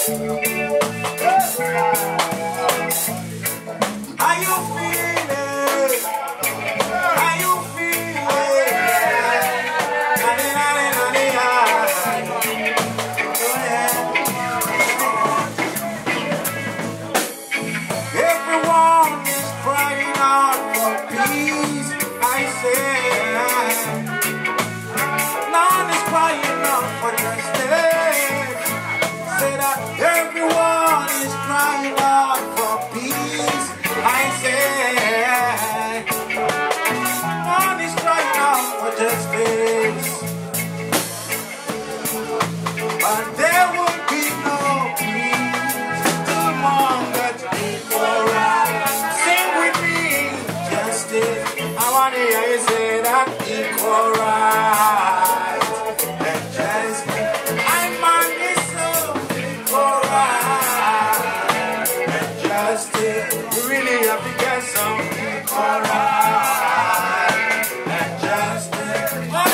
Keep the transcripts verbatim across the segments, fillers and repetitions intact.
How you feeling? How you feeling? Nani, nani, nani, everyone is crying out for peace. I say, none is crying out for justice. Say that everyone is crying out for peace. I say, none is crying out for justice. But there will be no peace among the people. Sing with me, justice. I want to hear you say that equal right and justice. I'm on this soul, equal right and justice. You really have to get some equal right and justice.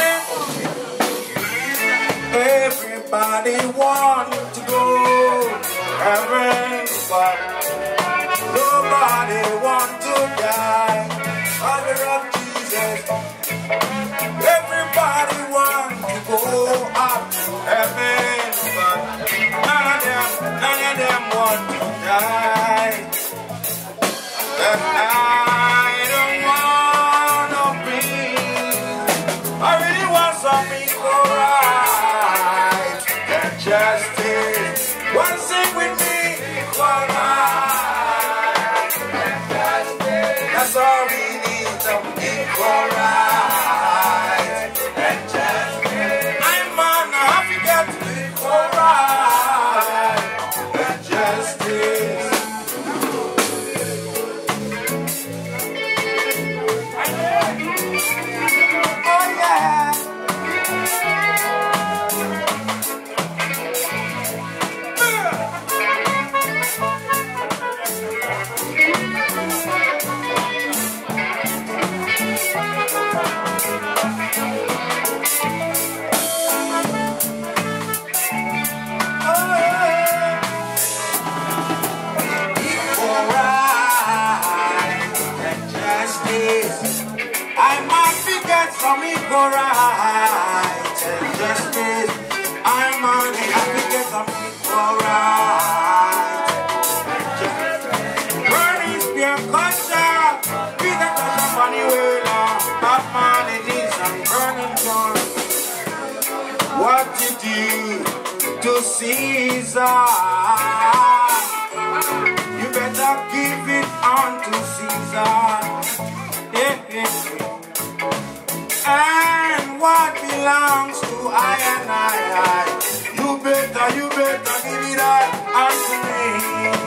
Everybody want to go heaven, but nobody want to die. Father of Jesus. Everybody want to go up to heaven, but none of them, none of them want to die. And I don't want no peace. I really want some equal rights and justice. One sing with me, equal rights and justice. That's all we need, some equal rights and justice. I'm on a happy get equal rights and justice. Oh yeah. From equal rights and justice, I'm on the advocate of equal rights and justice. Burning spear culture, be the touch of money well on. Batman it is and burning gun. What you do to Caesar, you better give it on to Caesar. Yeah, yeah, yeah. And what belongs to I and I, you better, you better give it all unto me.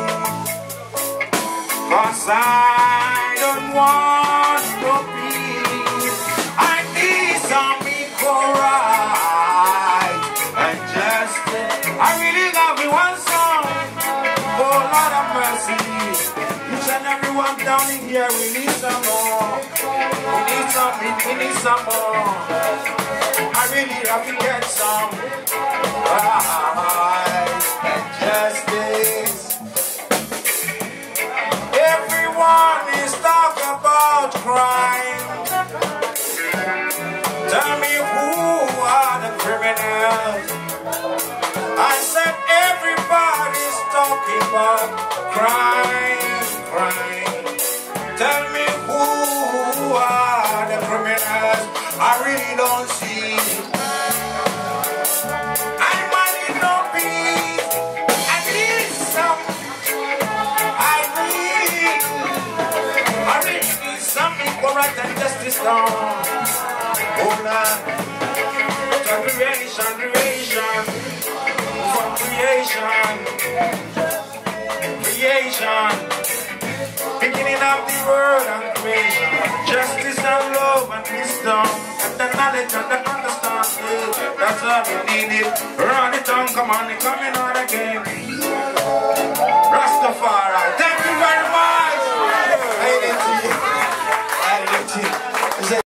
Cause I don't want no peace. I need some equal rights and justice. I really love you one song, oh Lord of mercy. Each and everyone down in here, we need some more. We need some, we need some more. I really have to get some rights and justice. Everyone is talking about crime. Tell me who are the criminals? I said everybody's talking about crime, crime. Tell me who are the criminals? I really don't see. I'm on in no peace. I need some. I need. I really need some equal right and justice done. Hold on. For creation, creation. For creation. Creation. Beginning of the world and creation, justice and love and wisdom, and the knowledge and the understanding. That's all we need it. Run it on, come on, it's coming out again.